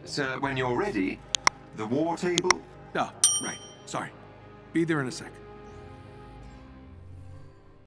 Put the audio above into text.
Sir, when you're ready, the war table? Oh, right. Sorry. Be there in a sec.